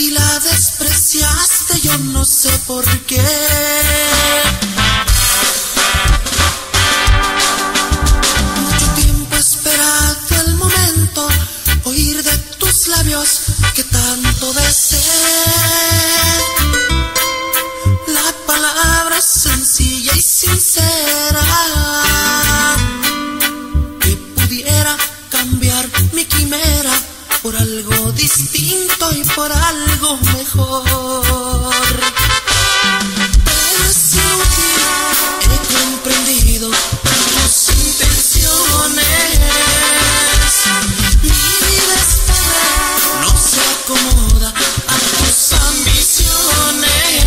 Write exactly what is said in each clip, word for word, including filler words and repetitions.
y la despreciaste, yo no sé por qué. Mucho tiempo he esperado el momento, oír de tus labios que tanto deseé. La palabra sencilla y sincera que pudiera cambiar mi quimera por algo distinto y por algo mejor. Pero es inútil, he comprendido tus intenciones. Mi vida es pobre, no se acomoda a tus ambiciones.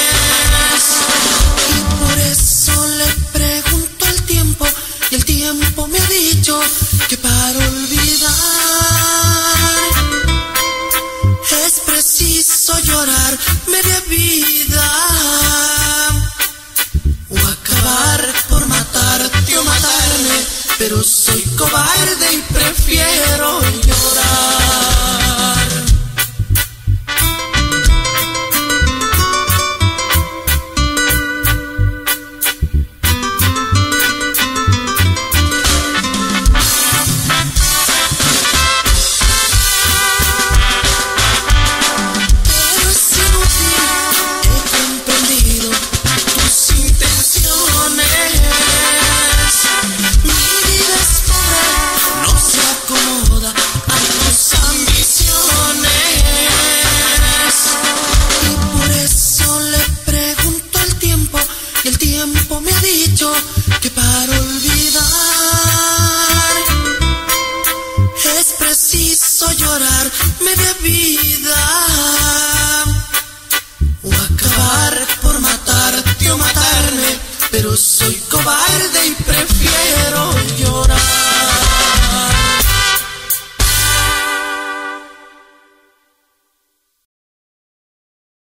Y por eso le pregunto al tiempo, y el tiempo me ha dicho que para olvidar es preciso llorar media vida, o acabar por matarte o matarme, pero soy cobarde y prefiero llorar. Que para olvidar es preciso llorar media vida, o acabar por matarte o matarme, pero soy cobarde y prefiero llorar.